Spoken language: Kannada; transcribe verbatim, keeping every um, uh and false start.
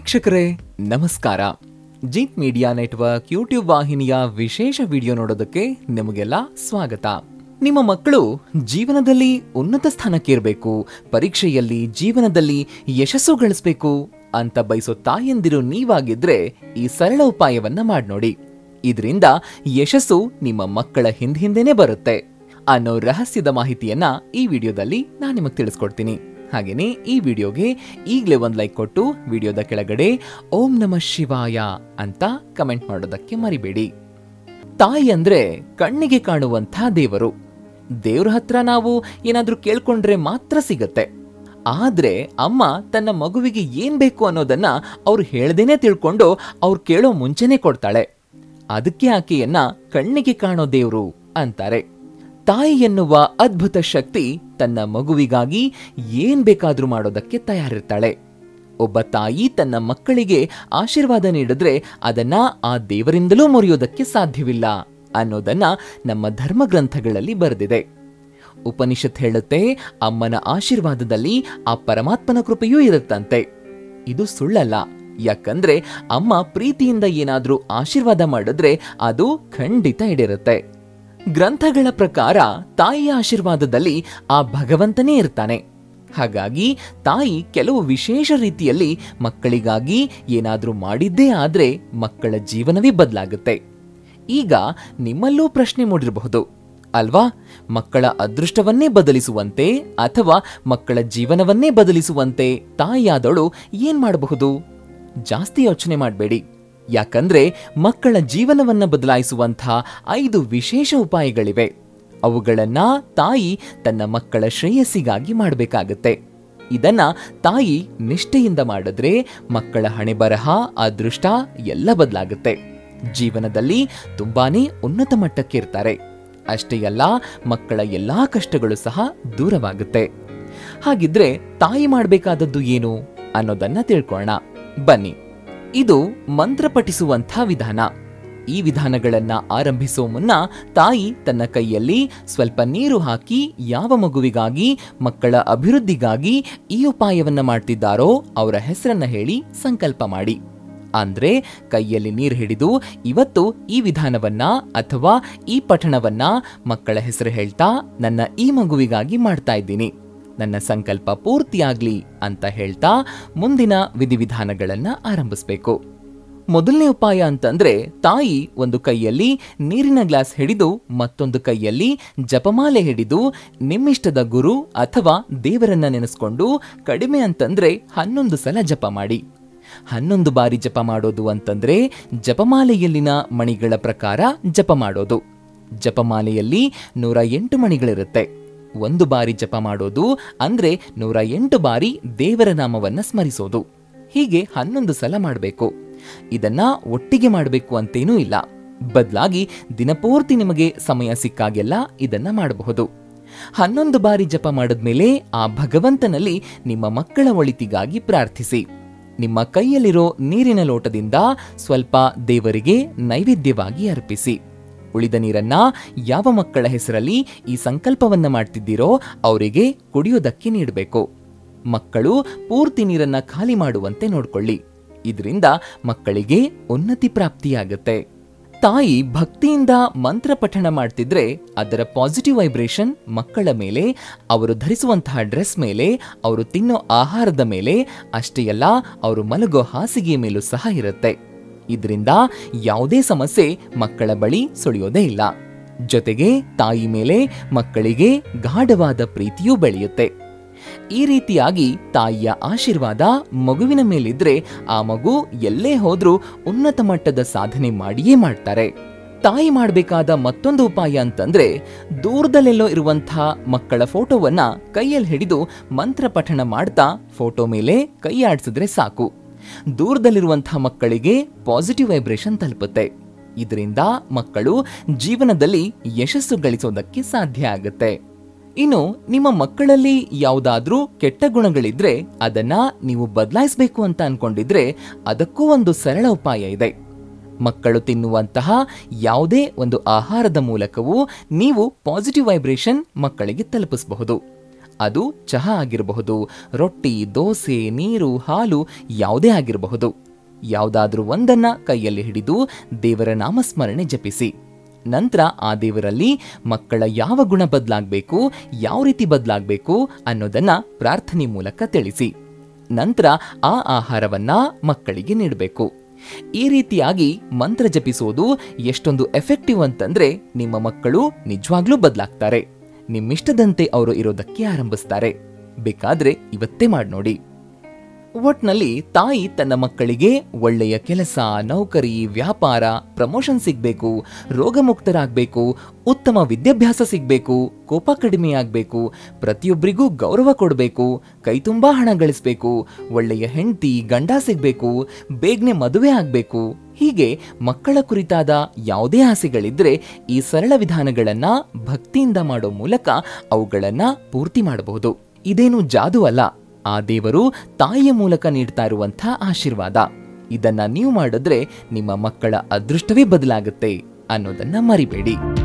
ವೀಕ್ಷಕರೇ ನಮಸ್ಕಾರ. ಜಿತ್ ಮೀಡಿಯಾ ನೆಟ್ವರ್ಕ್ ಯೂಟ್ಯೂಬ್ ವಾಹಿನಿಯ ವಿಶೇಷ ವಿಡಿಯೋ ನೋಡೋದಕ್ಕೆ ನಿಮಗೆಲ್ಲ ಸ್ವಾಗತ. ನಿಮ್ಮ ಮಕ್ಕಳು ಜೀವನದಲ್ಲಿ ಉನ್ನತ ಸ್ಥಾನಕ್ಕೆ ಇರಬೇಕು, ಪರೀಕ್ಷೆಯಲ್ಲಿ ಜೀವನದಲ್ಲಿ ಯಶಸ್ಸು ಗಳಿಸಬೇಕು ಅಂತ ಬಯಸೋ ತಾಯಂದಿರು ನೀವಾಗಿದ್ರೆ ಈ ಸರಳ ಉಪಾಯವನ್ನ ಮಾಡಿ ನೋಡಿ. ಇದರಿಂದ ಯಶಸ್ಸು ನಿಮ್ಮ ಮಕ್ಕಳ ಹಿಂದ್ ಹಿಂದೆನೇ ಬರುತ್ತೆ ಅನ್ನೋ ರಹಸ್ಯದ ಮಾಹಿತಿಯನ್ನ ಈ ವಿಡಿಯೋದಲ್ಲಿ ನಾನು ನಿಮಗೆ ತಿಳಿಸ್ಕೊಡ್ತೀನಿ. ಹಾಗೇನೆ ಈ ವಿಡಿಯೋಗೆ ಈಗಲೇ ಒಂದು ಲೈಕ್ ಕೊಟ್ಟು ವಿಡಿಯೋದ ಕೆಳಗಡೆ ಓಂ ನಮಃ ಶಿವಾಯ ಅಂತ ಕಮೆಂಟ್ ಮಾಡೋದಕ್ಕೆ ಮರಿಬೇಡಿ. ತಾಯಿ ಅಂದ್ರೆ ಕಣ್ಣಿಗೆ ಕಾಣುವಂಥ ದೇವರು. ದೇವ್ರ ಹತ್ರ ನಾವು ಏನಾದ್ರೂ ಕೇಳ್ಕೊಂಡ್ರೆ ಮಾತ್ರ ಸಿಗತ್ತೆ. ಆದ್ರೆ ಅಮ್ಮ ತನ್ನ ಮಗುವಿಗೆ ಏನ್ ಬೇಕು ಅನ್ನೋದನ್ನ ಅವ್ರು ಹೇಳ್ದೇನೆ ತಿಳ್ಕೊಂಡು ಅವ್ರು ಕೇಳೋ ಮುಂಚೆನೆ ಕೊಡ್ತಾಳೆ. ಅದಕ್ಕೆ ಆಕೆಯನ್ನ ಕಣ್ಣಿಗೆ ಕಾಣೋ ದೇವ್ರು ಅಂತಾರೆ. ತಾಯಿ ಎನ್ನುವ ಅದ್ಭುತ ಶಕ್ತಿ ತನ್ನ ಮಗುವಿಗಾಗಿ ಏನ್ ಬೇಕಾದ್ರೂ ಮಾಡೋದಕ್ಕೆ ತಯಾರಿರ್ತಾಳೆ. ಒಬ್ಬ ತಾಯಿ ತನ್ನ ಮಕ್ಕಳಿಗೆ ಆಶೀರ್ವಾದ ನೀಡಿದ್ರೆ ಅದನ್ನ ಆ ದೇವರಿಂದಲೂ ಮುರಿಯೋದಕ್ಕೆ ಸಾಧ್ಯವಿಲ್ಲ ಅನ್ನೋದನ್ನ ನಮ್ಮ ಧರ್ಮ ಗ್ರಂಥಗಳಲ್ಲಿ ಬರೆದಿದೆ. ಉಪನಿಷತ್ ಹೇಳುತ್ತೆ, ಅಮ್ಮನ ಆಶೀರ್ವಾದದಲ್ಲಿ ಆ ಪರಮಾತ್ಮನ ಕೃಪೆಯೂ ಇರುತ್ತಂತೆ. ಇದು ಸುಳ್ಳಲ್ಲ. ಯಾಕಂದ್ರೆ ಅಮ್ಮ ಪ್ರೀತಿಯಿಂದ ಏನಾದ್ರೂ ಆಶೀರ್ವಾದ ಮಾಡಿದ್ರೆ ಅದು ಖಂಡಿತ ಈಡೇರುತ್ತೆ. ಗ್ರಂಥಗಳ ಪ್ರಕಾರ ತಾಯಿಯ ಆಶೀರ್ವಾದದಲ್ಲಿ ಆ ಭಗವಂತನೇ ಇರ್ತಾನೆ. ಹಾಗಾಗಿ ತಾಯಿ ಕೆಲವು ವಿಶೇಷ ರೀತಿಯಲ್ಲಿ ಮಕ್ಕಳಿಗಾಗಿ ಏನಾದ್ರೂ ಮಾಡಿದ್ದೇ ಆದ್ರೆ ಮಕ್ಕಳ ಜೀವನವೇ ಬದಲಾಗುತ್ತೆ. ಈಗ ನಿಮ್ಮಲ್ಲೂ ಪ್ರಶ್ನೆ ಮೂಡಿರಬಹುದು ಅಲ್ವಾ, ಮಕ್ಕಳ ಅದೃಷ್ಟವನ್ನೇ ಬದಲಿಸುವಂತೆ ಅಥವಾ ಮಕ್ಕಳ ಜೀವನವನ್ನೇ ಬದಲಿಸುವಂತೆ ತಾಯಿಯಾದವಳು ಏನ್ ಮಾಡಬಹುದು? ಜಾಸ್ತಿ ಯೋಚನೆ ಮಾಡಬೇಡಿ. ಯಾಕಂದ್ರೆ ಮಕ್ಕಳ ಜೀವನವನ್ನ ಬದಲಾಯಿಸುವಂಥ ಐದು ವಿಶೇಷ ಉಪಾಯಗಳಿವೆ. ಅವುಗಳನ್ನ ತಾಯಿ ತನ್ನ ಮಕ್ಕಳ ಶ್ರೇಯಸ್ಸಿಗಾಗಿ ಮಾಡಬೇಕಾಗತ್ತೆ. ಇದನ್ನ ತಾಯಿ ನಿಷ್ಠೆಯಿಂದ ಮಾಡಿದ್ರೆ ಮಕ್ಕಳ ಹಣೆ ಬರಹ, ಅದೃಷ್ಟ ಎಲ್ಲ ಬದಲಾಗುತ್ತೆ. ಜೀವನದಲ್ಲಿ ತುಂಬಾನೇ ಉನ್ನತ ಮಟ್ಟಕ್ಕೆ ಇರ್ತಾರೆ. ಅಷ್ಟೇ ಅಲ್ಲ, ಮಕ್ಕಳ ಎಲ್ಲಾ ಕಷ್ಟಗಳು ಸಹ ದೂರವಾಗುತ್ತೆ. ಹಾಗಿದ್ರೆ ತಾಯಿ ಮಾಡಬೇಕಾದದ್ದು ಏನು ಅನ್ನೋದನ್ನ ತಿಳ್ಕೊಳ್ಳೋಣ ಬನ್ನಿ. ಇದು ಮಂತ್ರ ಪಠಿಸುವಂಥ ವಿಧಾನ. ಈ ವಿಧಾನಗಳನ್ನ ಆರಂಭಿಸೋ ಮುನ್ನ ತಾಯಿ ತನ್ನ ಕೈಯಲ್ಲಿ ಸ್ವಲ್ಪ ನೀರು ಹಾಕಿ ಯಾವ ಮಗುವಿಗಾಗಿ ಮಕ್ಕಳ ಅಭಿವೃದ್ಧಿಗಾಗಿ ಈ ಉಪಾಯವನ್ನ ಮಾಡ್ತಿದ್ದಾರೋ ಅವರ ಹೆಸರನ್ನ ಹೇಳಿ ಸಂಕಲ್ಪ ಮಾಡಿ. ಅಂದ್ರೆ ಕೈಯಲ್ಲಿ ನೀರು ಹಿಡಿದು ಇವತ್ತು ಈ ವಿಧಾನವನ್ನ ಅಥವಾ ಈ ಪಠಣವನ್ನ ಮಕ್ಕಳ ಹೆಸರು ಹೇಳ್ತಾ ನನ್ನ ಈ ಮಗುವಿಗಾಗಿ ಮಾಡ್ತಾ ಇದ್ದೀನಿ, ನನ್ನ ಸಂಕಲ್ಪ ಪೂರ್ತಿಯಾಗ್ಲಿ ಅಂತ ಹೇಳ್ತಾ ಮುಂದಿನ ವಿಧಿವಿಧಾನಗಳನ್ನ ಆರಂಭಿಸಬೇಕು. ಮೊದಲನೇ ಉಪಾಯ ಅಂತಂದ್ರೆ ತಾಯಿ ಒಂದು ಕೈಯಲ್ಲಿ ನೀರಿನ ಗ್ಲಾಸ್ ಹಿಡಿದು ಮತ್ತೊಂದು ಕೈಯಲ್ಲಿ ಜಪಮಾಲೆ ಹಿಡಿದು ನಿಮ್ಮಿಷ್ಟದ ಗುರು ಅಥವಾ ದೇವರನ್ನ ನೆನೆಸ್ಕೊಂಡು ಕಡಿಮೆ ಅಂತಂದ್ರೆ ಹನ್ನೊಂದು ಸಲ ಜಪ ಮಾಡಿ. ಹನ್ನೊಂದು ಬಾರಿ ಜಪ ಮಾಡೋದು ಅಂತಂದ್ರೆ ಜಪಮಾಲೆಯಲ್ಲಿನ ಮಣಿಗಳ ಪ್ರಕಾರ ಜಪ ಮಾಡೋದು. ಜಪಮಾಲೆಯಲ್ಲಿ ನೂರ ಎಂಟು ಮಣಿಗಳಿರುತ್ತೆ. ಒಂದು ಬಾರಿ ಜಪ ಮಾಡೋದು ಅಂದ್ರೆ ನೂರ ಎಂಟು ಬಾರಿ ದೇವರ ನಾಮವನ್ನ ಸ್ಮರಿಸೋದು. ಹೀಗೆ ಹನ್ನೊಂದು ಸಲ ಮಾಡಬೇಕು. ಇದನ್ನ ಒಟ್ಟಿಗೆ ಮಾಡಬೇಕು ಅಂತೇನೂ ಇಲ್ಲ. ಬದಲಾಗಿ ದಿನಪೂರ್ತಿ ನಿಮಗೆ ಸಮಯ ಸಿಕ್ಕಾಗೆಲ್ಲ ಇದನ್ನ ಮಾಡಬಹುದು. ಹನ್ನೊಂದು ಬಾರಿ ಜಪ ಮಾಡಿದ್ಮೇಲೆ ಆ ಭಗವಂತನಲ್ಲಿ ನಿಮ್ಮ ಮಕ್ಕಳ ಒಳಿತಿಗಾಗಿ ಪ್ರಾರ್ಥಿಸಿ. ನಿಮ್ಮ ಕೈಯಲ್ಲಿರೋ ನೀರಿನ ಲೋಟದಿಂದ ಸ್ವಲ್ಪ ದೇವರಿಗೆ ನೈವೇದ್ಯವಾಗಿ ಅರ್ಪಿಸಿ. ಉಳಿದ ನೀರನ್ನ ಯಾವ ಮಕ್ಕಳ ಹೆಸರಲ್ಲಿ ಈ ಸಂಕಲ್ಪವನ್ನ ಮಾಡ್ತಿದ್ದೀರೋ ಅವರಿಗೆ ಕುಡಿಯೋದಕ್ಕೆ ನೀಡಬೇಕು. ಮಕ್ಕಳು ಪೂರ್ತಿ ನೀರನ್ನ ಖಾಲಿ ಮಾಡುವಂತೆ ನೋಡ್ಕೊಳ್ಳಿ. ಇದರಿಂದ ಮಕ್ಕಳಿಗೆ ಉನ್ನತಿ ಪ್ರಾಪ್ತಿಯಾಗುತ್ತೆ. ತಾಯಿ ಭಕ್ತಿಯಿಂದ ಮಂತ್ರ ಪಠಣ ಮಾಡ್ತಿದ್ರೆ ಅದರ ಪಾಸಿಟಿವ್ ವೈಬ್ರೇಷನ್ ಮಕ್ಕಳ ಮೇಲೆ, ಅವರು ಧರಿಸುವಂತಹ ಡ್ರೆಸ್ ಮೇಲೆ, ಅವರು ತಿನ್ನೋ ಆಹಾರದ ಮೇಲೆ, ಅಷ್ಟೇ ಅಲ್ಲ ಅವರು ಮಲಗೋ ಹಾಸಿಗೆಯ ಮೇಲೂ ಸಹ ಇರುತ್ತೆ. ಇದರಿಂದ ಯಾವುದೇ ಸಮಸ್ಯೆ ಮಕ್ಕಳ ಬಳಿ ಸುಳಿಯೋದೇ ಇಲ್ಲ. ಜೊತೆಗೆ ತಾಯಿ ಮೇಲೆ ಮಕ್ಕಳಿಗೆ ಗಾಢವಾದ ಪ್ರೀತಿಯೂ ಬೆಳೆಯುತ್ತೆ. ಈ ರೀತಿಯಾಗಿ ತಾಯಿಯ ಆಶೀರ್ವಾದ ಮಗುವಿನ ಮೇಲಿದ್ರೆ ಆ ಮಗು ಎಲ್ಲೇ ಹೋದ್ರೂ ಉನ್ನತ ಮಟ್ಟದ ಸಾಧನೆ ಮಾಡಿಯೇ ಮಾಡ್ತಾರೆ. ತಾಯಿ ಮಾಡಬೇಕಾದ ಮತ್ತೊಂದು ಉಪಾಯ ಅಂತಂದ್ರೆ ದೂರದಲ್ಲೆಲ್ಲೋ ಇರುವಂಥ ಮಕ್ಕಳ ಫೋಟೋವನ್ನ ಕೈಯಲ್ಲಿ ಹಿಡಿದು ಮಂತ್ರ ಪಠಣ ಮಾಡ್ತಾ ಫೋಟೋ ಮೇಲೆ ಕೈ ಆಡಿಸಿದ್ರೆ ಸಾಕು. ದೂರದಲ್ಲಿರುವಂತಹ ಮಕ್ಕಳಿಗೆ ಪಾಸಿಟಿವ್ ವೈಬ್ರೇಷನ್ ತಲುಪುತ್ತೆ. ಇದರಿಂದ ಮಕ್ಕಳು ಜೀವನದಲ್ಲಿ ಯಶಸ್ಸು ಗಳಿಸೋದಕ್ಕೆ ಸಾಧ್ಯ ಆಗುತ್ತೆ. ಇನ್ನು ನಿಮ್ಮ ಮಕ್ಕಳಲ್ಲಿ ಯಾವುದಾದ್ರೂ ಕೆಟ್ಟ ಗುಣಗಳಿದ್ರೆ ಅದನ್ನ ನೀವು ಬದಲಾಯಿಸಬೇಕು ಅಂತ ಅನ್ಕೊಂಡಿದ್ರೆ ಅದಕ್ಕೂ ಒಂದು ಸರಳ ಉಪಾಯ ಇದೆ. ಮಕ್ಕಳು ತಿನ್ನುವಂತಹ ಯಾವುದೇ ಒಂದು ಆಹಾರದ ಮೂಲಕವೂ ನೀವು ಪಾಸಿಟಿವ್ ವೈಬ್ರೇಷನ್ ಮಕ್ಕಳಿಗೆ ತಲುಪಿಸಬಹುದು. ಅದು ಚಹಾ ಆಗಿರಬಹುದು, ರೊಟ್ಟಿ, ದೋಸೆ, ನೀರು, ಹಾಲು ಯಾವುದೇ ಆಗಿರಬಹುದು. ಯಾವುದಾದ್ರೂ ಒಂದನ್ನ ಕೈಯಲ್ಲಿ ಹಿಡಿದು ದೇವರ ನಾಮಸ್ಮರಣೆ ಜಪಿಸಿ. ನಂತರ ಆ ದೇವರಲ್ಲಿ ಮಕ್ಕಳ ಯಾವ ಗುಣ ಬದಲಾಗಬೇಕು, ಯಾವ ರೀತಿ ಬದಲಾಗಬೇಕು ಅನ್ನೋದನ್ನ ಪ್ರಾರ್ಥನೆ ಮೂಲಕ ತಿಳಿಸಿ. ನಂತರ ಆ ಆಹಾರವನ್ನ ಮಕ್ಕಳಿಗೆ ನೀಡಬೇಕು. ಈ ರೀತಿಯಾಗಿ ಮಂತ್ರ ಜಪಿಸೋದು ಎಷ್ಟೊಂದು ಎಫೆಕ್ಟಿವ್ ಅಂತಂದ್ರೆ ನಿಮ್ಮ ಮಕ್ಕಳು ನಿಜವಾಗ್ಲೂ ಬದಲಾಗ್ತಾರೆ. ನಿಮ್ಮಿಷ್ಟದಂತೆ ಅವರು ಇರೋದಕ್ಕೆ ಆರಂಭಿಸ್ತಾರೆ. ಬೇಕಾದ್ರೆ ಇವತ್ತೇ ಮಾಡಿ ನೋಡಿ. ಒಟ್ನಲ್ಲಿ ತಾಯಿ ತನ್ನ ಮಕ್ಕಳಿಗೆ ಒಳ್ಳೆಯ ಕೆಲಸ, ನೌಕರಿ, ವ್ಯಾಪಾರ, ಪ್ರಮೋಷನ್ ಸಿಗ್ಬೇಕು, ರೋಗಮುಕ್ತರಾಗಬೇಕು, ಉತ್ತಮ ವಿದ್ಯಾಭ್ಯಾಸ ಸಿಗ್ಬೇಕು, ಕೋಪ ಕಡಿಮೆ ಆಗ್ಬೇಕು, ಪ್ರತಿಯೊಬ್ಬರಿಗೂ ಗೌರವ ಕೊಡಬೇಕು, ಕೈತುಂಬಾ ಹಣ ಗಳಿಸ್ಬೇಕು, ಒಳ್ಳೆಯ ಹೆಂಡತಿ ಗಂಡ ಸಿಗ್ಬೇಕು, ಬೇಗನೆ ಮದುವೆ ಆಗ್ಬೇಕು, ಹೀಗೆ ಮಕ್ಕಳ ಕುರಿತಾದ ಯಾವುದೇ ಆಸೆಗಳಿದ್ರೆ ಈ ಸರಳ ವಿಧಾನಗಳನ್ನ ಭಕ್ತಿಯಿಂದ ಮಾಡೋ ಮೂಲಕ ಅವುಗಳನ್ನ ಪೂರ್ತಿ ಮಾಡಬಹುದು. ಇದೇನು ಜಾದು ಅಲ್ಲ, ಆ ದೇವರು ತಾಯಿಯ ಮೂಲಕ ನೀಡ್ತಾ ಇರುವಂಥ ಆಶೀರ್ವಾದ. ಇದನ್ನ ನೀವು ಮಾಡಿದ್ರೆ ನಿಮ್ಮ ಮಕ್ಕಳ ಅದೃಷ್ಟವೇ ಬದಲಾಗುತ್ತೆ ಅನ್ನೋದನ್ನ ಮರಿಬೇಡಿ.